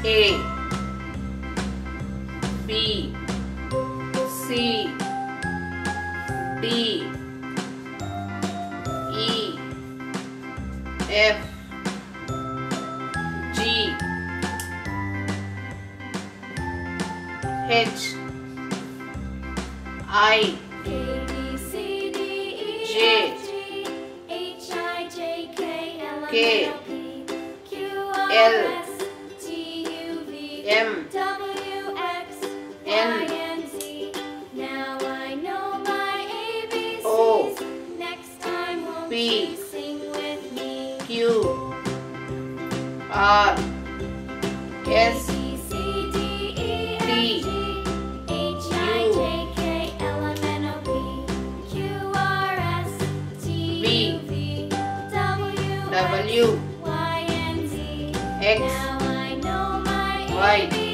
A, B, C, D, E, F, G, H, I, J, K, L, M, N, O, P, Q, R, S, T, U, V, W, X, Y,